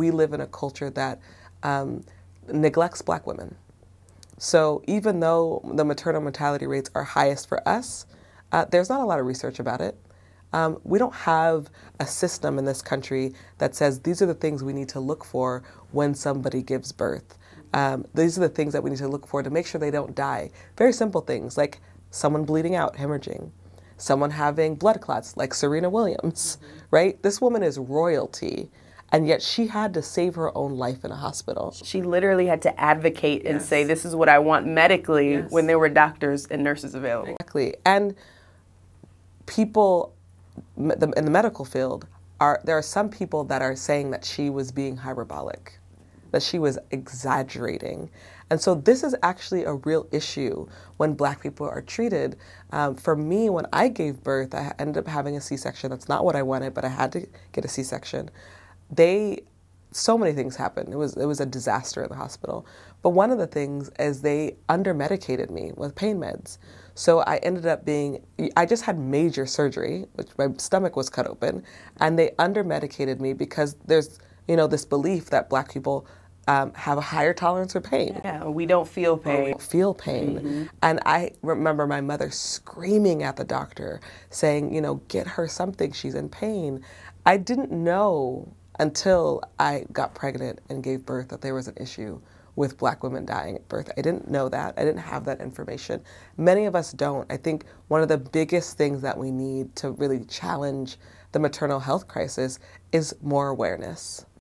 we live in a culture that neglects Black women. So even though the maternal mortality rates are highest for us, there's not a lot of research about it. We don't have a system in this country that says these are the things we need to look for when somebody gives birth. These are the things that we need to look for to make sure they don't die. Very simple things like someone bleeding out, hemorrhaging, someone having blood clots like Serena Williams, right? This woman is royalty. And yet she had to save her own life in a hospital. She literally had to advocate and say, this is what I want medically when there were doctors and nurses available. Exactly. And people in the medical field, there are some people that are saying that she was being hyperbolic, that she was exaggerating. And so this is actually a real issue when Black people are treated. For me, when I gave birth, I ended up having a C-section. That's not what I wanted, but I had to get a C-section. So many things happened. It was a disaster in the hospital. But one of the things is they under-medicated me with pain meds. So I ended up I just had major surgery, which my stomach was cut open, and they under-medicated me because there's, this belief that Black people have a higher tolerance for pain. Yeah, we don't feel pain. We don't feel pain. Mm-hmm. And I remember my mother screaming at the doctor, saying, get her something, she's in pain. I didn't know until I got pregnant and gave birth that there was an issue with Black women dying at birth. I didn't know that. I didn't have that information. Many of us don't. I think one of the biggest things that we need to really challenge the maternal health crisis is more awareness.